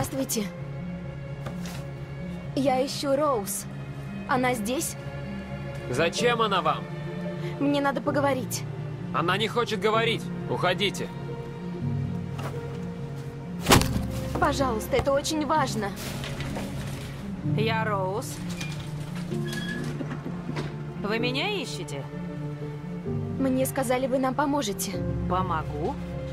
Здравствуйте. Я ищу Роуз. Она здесь? Зачем она вам? Мне надо поговорить. Она не хочет говорить. Уходите. Пожалуйста, это очень важно. Я Роуз. Вы меня ищете? Мне сказали, вы нам поможете. Помогу.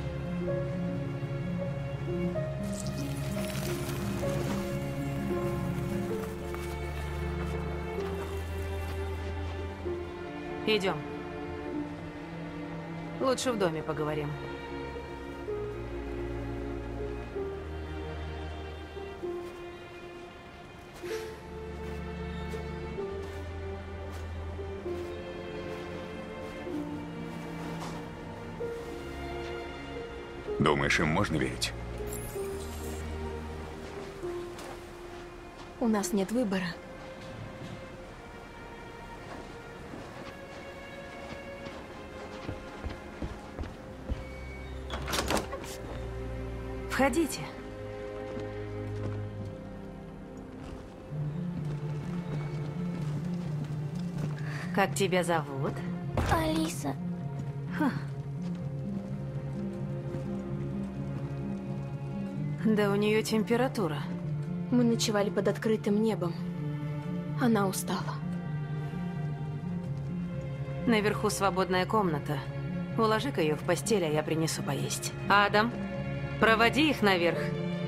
Идем. Лучше в доме поговорим. Думаешь, им можно верить? У нас нет выбора. Входите. Как тебя зовут? Алиса. Да у нее температура. Мы ночевали под открытым небом. Она устала. Наверху свободная комната. Уложи-ка ее в постель, а я принесу поесть. Адам, проводи их наверх.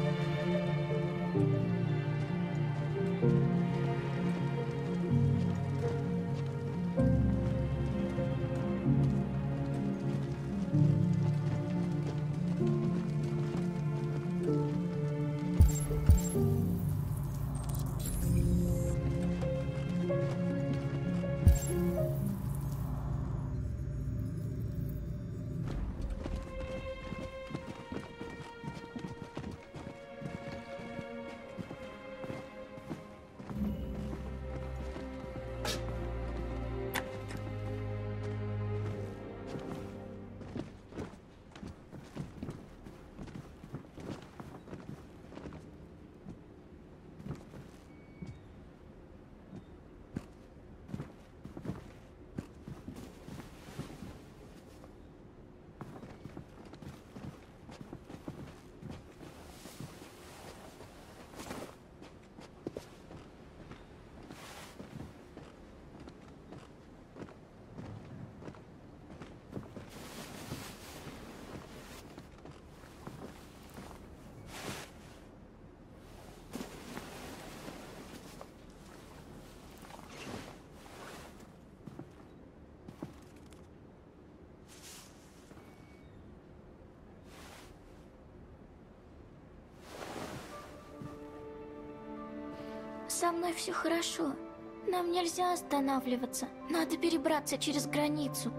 Со мной все хорошо. Нам нельзя останавливаться. Надо перебраться через границу.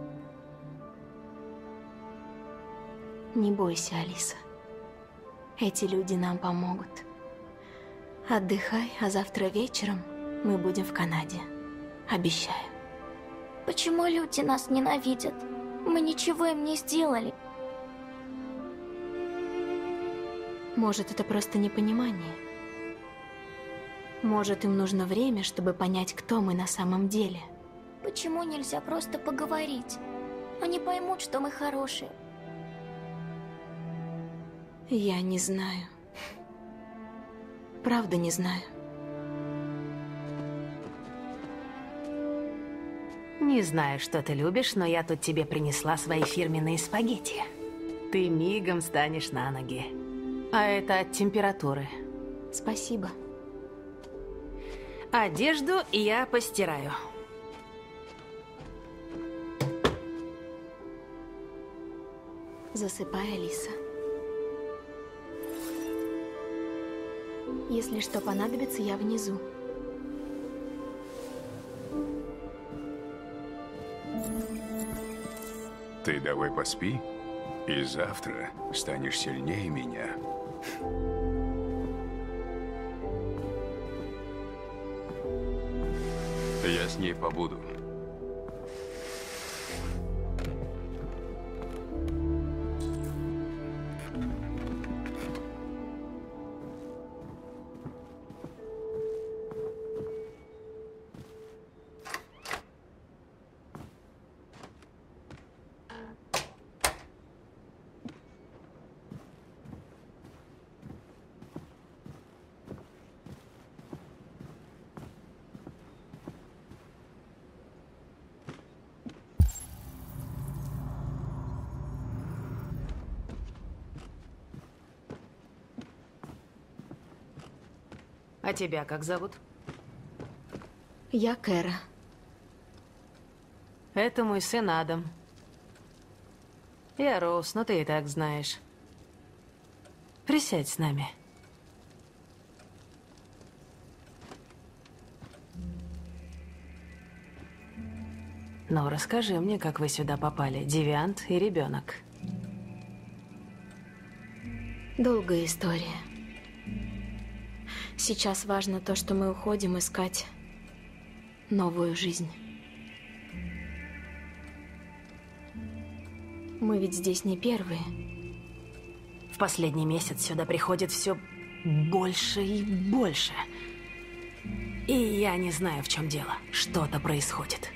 Не бойся, Алиса. Эти люди нам помогут. Отдыхай, а завтра вечером мы будем в Канаде. Обещаю. Почему люди нас ненавидят? Мы ничего им не сделали. Может, это просто непонимание. Может, им нужно время, чтобы понять, кто мы на самом деле. Почему нельзя просто поговорить? Они поймут, что мы хорошие. Я не знаю. Правда не знаю. Не знаю, что ты любишь, но я тут тебе принесла свои фирменные спагетти. Ты мигом станешь на ноги. А это от температуры. Спасибо. Одежду я постираю. Засыпай, Алиса. Если что понадобится, я внизу. Ты давай поспи, и завтра станешь сильнее меня. Я с ней побуду. А тебя как зовут? Я Кэра. Это мой сын Адам. Я Роуз, но ты и так знаешь. Присядь с нами. Ну, расскажи мне, как вы сюда попали, девиант и ребенок. Долгая история. Сейчас важно то, что мы уходим искать новую жизнь. Мы ведь здесь не первые. В последний месяц сюда приходит все больше и больше. И я не знаю, в чем дело. Что-то происходит.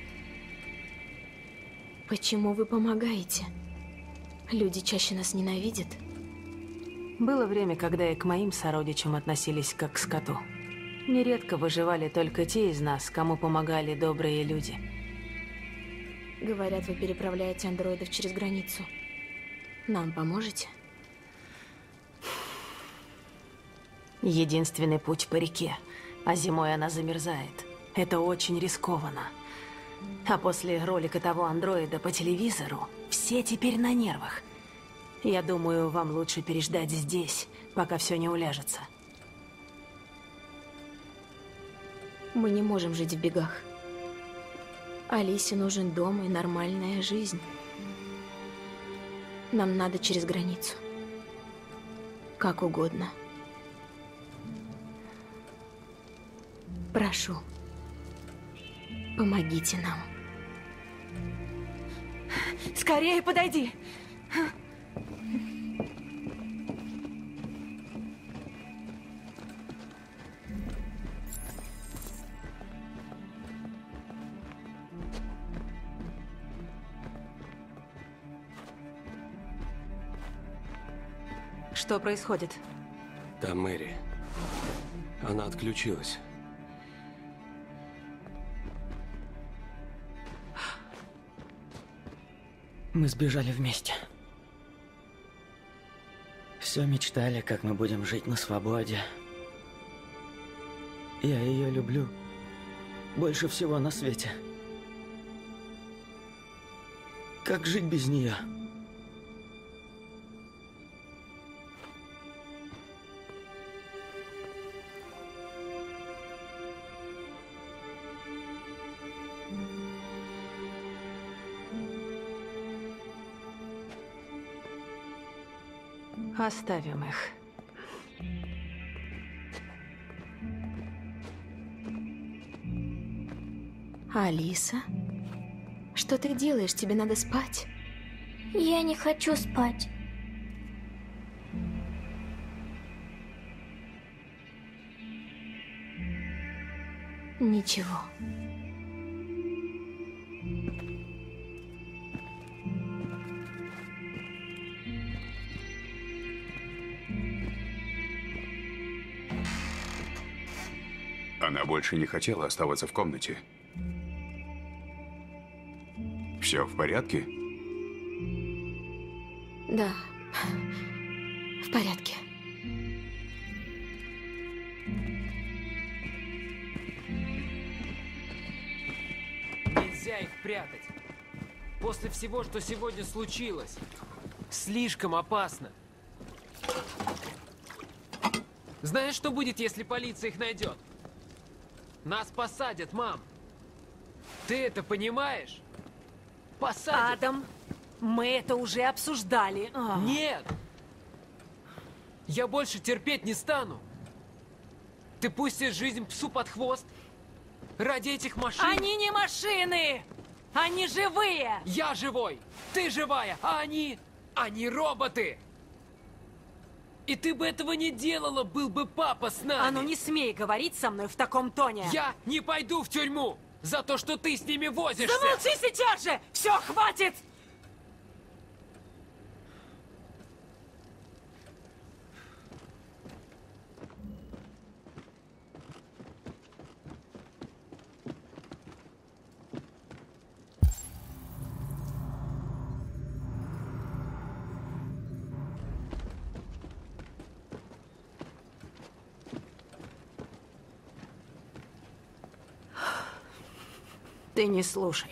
Почему вы помогаете? Люди чаще нас ненавидят. Было время, когда и к моим сородичам относились как к скоту. Нередко выживали только те из нас, кому помогали добрые люди. Говорят, вы переправляете андроидов через границу. Нам поможете? Единственный путь по реке, а зимой она замерзает. Это очень рискованно. А после ролика того андроида по телевизору все теперь на нервах. Я думаю, вам лучше переждать здесь, пока все не уляжется. Мы не можем жить в бегах. Алисе нужен дом и нормальная жизнь. Нам надо через границу. Как угодно. Прошу, помогите нам. Скорее подойди! Что происходит? Там Мэри. Она отключилась. Мы сбежали вместе. Все мечтали, как мы будем жить на свободе. Я ее люблю. Больше всего на свете. Как жить без нее? Оставим их. Алиса? Что ты делаешь? Тебе надо спать. Я не хочу спать. Ничего. Она больше не хотела оставаться в комнате. Все в порядке? Да, в порядке. Нельзя их прятать. После всего, что сегодня случилось. Слишком опасно. Знаешь, что будет, если полиция их найдет? Нас посадят, мам. Ты это понимаешь? Посадят. Адам, мы это уже обсуждали. Нет! Я больше терпеть не стану. Ты пустишь жизнь псу под хвост? Ради этих машин? Они не машины! Они живые! Я живой! Ты живая! А они? Они роботы! И ты бы этого не делала, был бы папа с нами! А ну не смей говорить со мной в таком тоне! Я не пойду в тюрьму за то, что ты с ними возишься! Замолчи сейчас же! Все, хватит! Ты не слушай.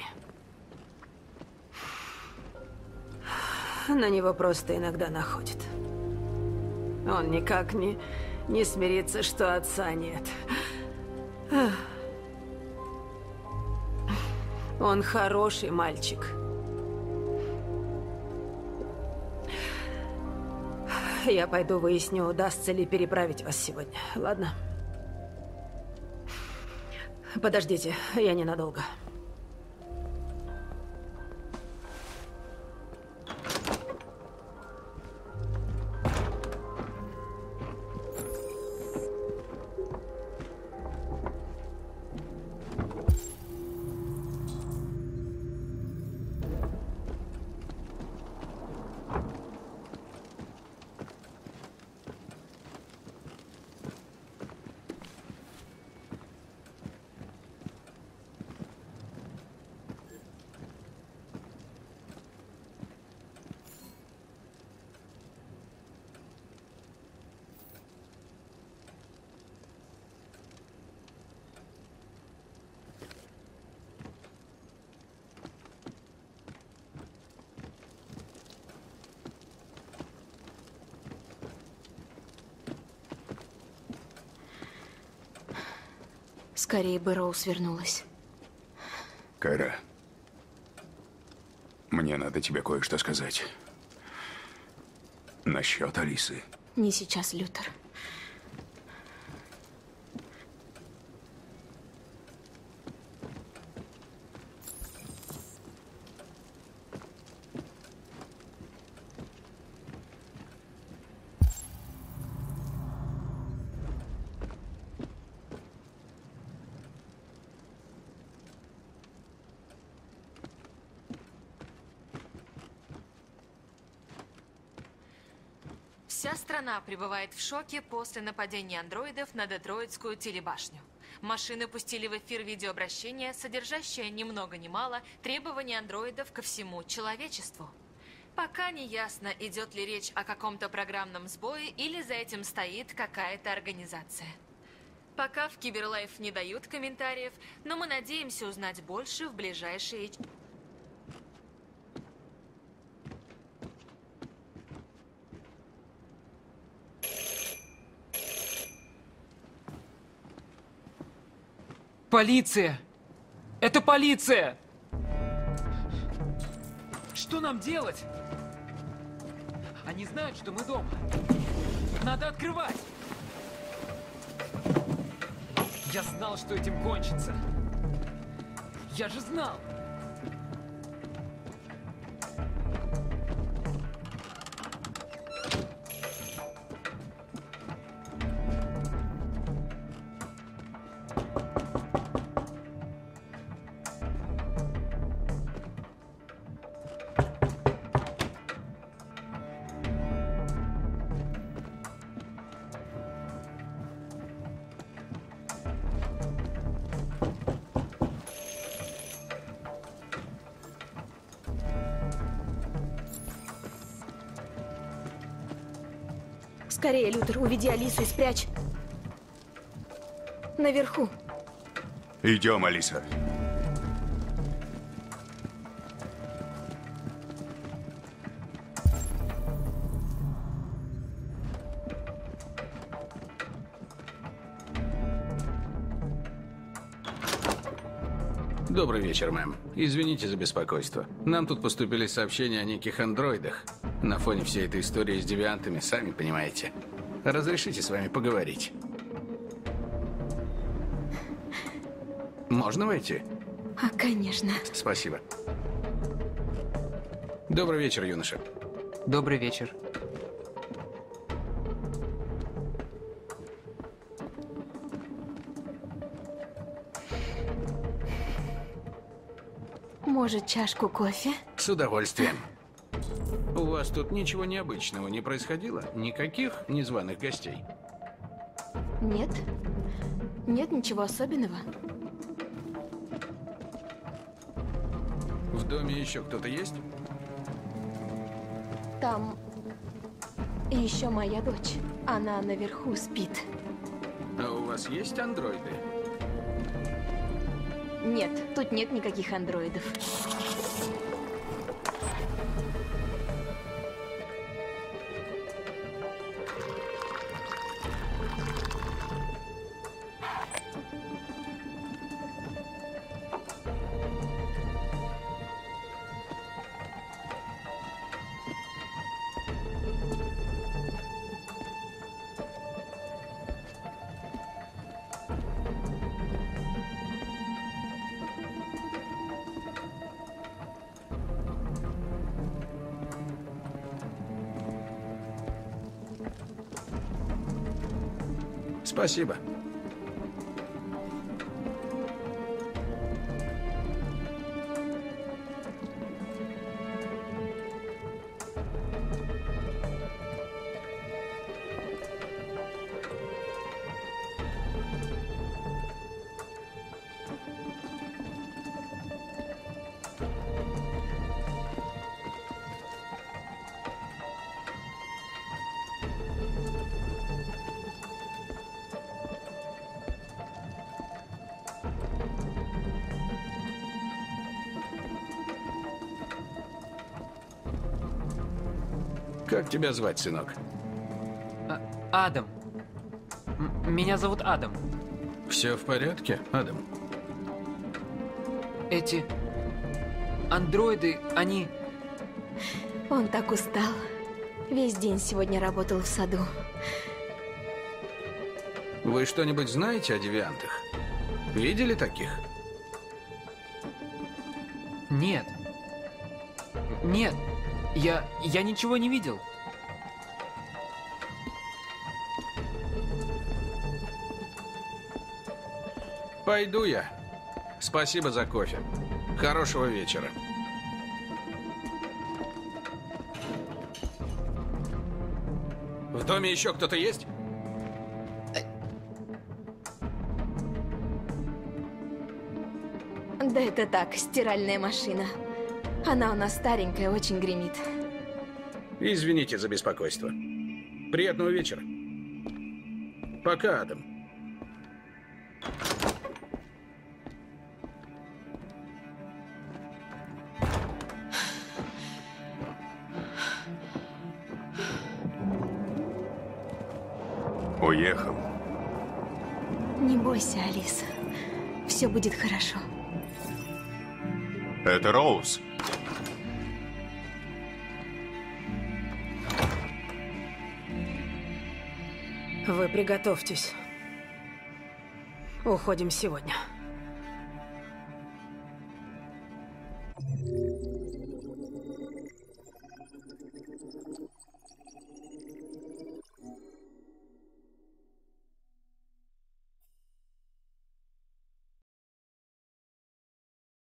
На него просто иногда находит. Он никак не смирится, что отца нет. Он хороший мальчик. Я пойду выясню, удастся ли переправить вас сегодня. Ладно? Подождите, я ненадолго. Скорее бы Роуз вернулась. Кайра, мне надо тебе кое-что сказать. Насчет Алисы. Не сейчас, Лютер. Вся страна пребывает в шоке после нападения андроидов на Детройтскую телебашню. Машины пустили в эфир видеообращение, содержащее ни много ни мало требования андроидов ко всему человечеству. Пока не ясно, идет ли речь о каком-то программном сбое или за этим стоит какая-то организация. Пока в Киберлайф не дают комментариев, но мы надеемся узнать больше в ближайшие... Полиция! Это полиция! Что нам делать? Они знают, что мы дома. Надо открывать! Я знал, что этим кончится. Я же знал! Скорее, Лютер, уведи Алису и спрячь. Наверху. Идем, Алиса. Добрый вечер, мэм. Извините за беспокойство. Нам тут поступили сообщения о неких андроидах. На фоне всей этой истории с девиантами, сами понимаете. Разрешите с вами поговорить? Можно войти? Конечно. Спасибо. Добрый вечер, юноша. Добрый вечер. Может, чашку кофе? С удовольствием. У вас тут ничего необычного не происходило? Никаких незваных гостей? Нет. Нет ничего особенного. В доме еще кто-то есть? Там еще моя дочь. Она наверху спит. А у вас есть андроиды? Нет, тут нет никаких андроидов. Спасибо. Как тебя звать, сынок? Адам. Меня зовут Адам. Все в порядке, Адам? Эти андроиды, они... Он так устал. Весь день сегодня работал в саду. Вы что-нибудь знаете о девиантах? Видели таких? Нет. Нет. Я ничего не видел. Пойду я. Спасибо за кофе. Хорошего вечера. В доме еще кто-то есть? Да это так, стиральная машина. Она у нас старенькая, очень гремит. Извините за беспокойство. Приятного вечера. Пока, Адам. Уехал. Не бойся, Алиса. Все будет хорошо. Это Роуз. Вы приготовьтесь. Уходим сегодня.